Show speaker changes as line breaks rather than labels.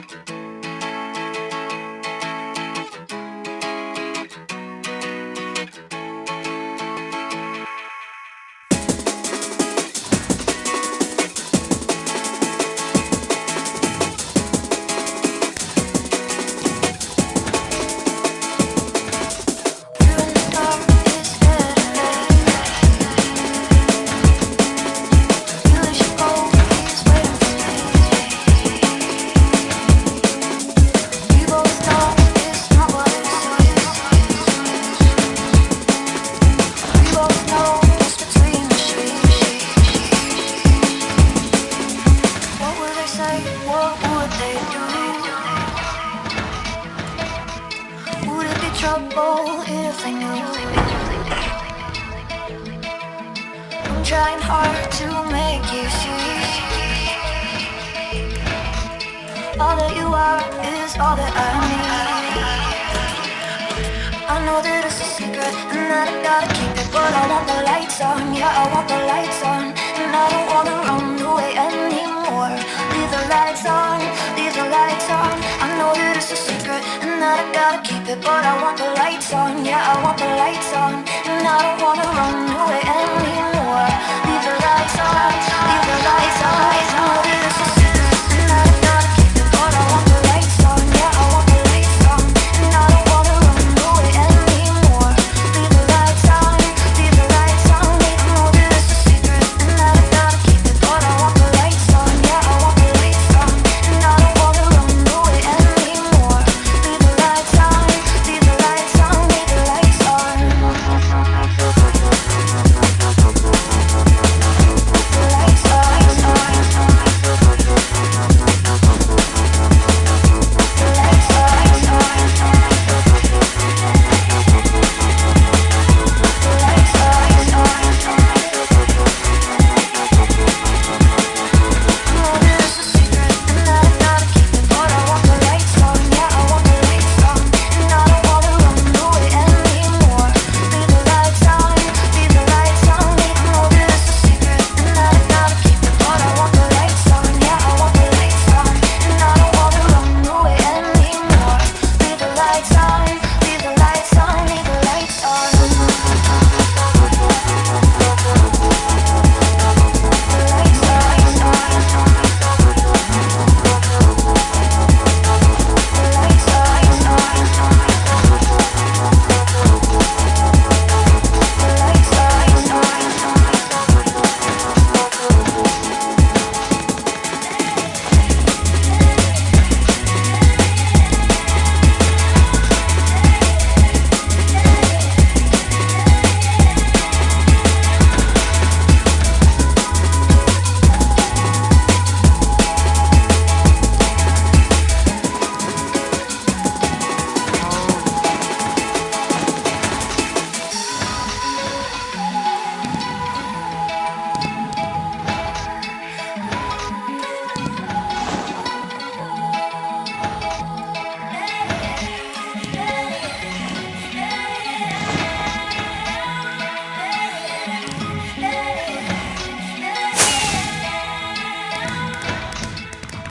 Trouble if I knew. I'm trying hard to make you see. All that you are is all that I need. I know that it's a secret and that I gotta keep it, but I want the lights on, yeah, I want the lights on. And I don't wanna run away anymore. Leave the lights on, leave the lights on. I know that it's a secret and that I gotta keep it, but I want the lights on, yeah, I want the lights on. And I don't wanna run away anymore. Leave the lights on.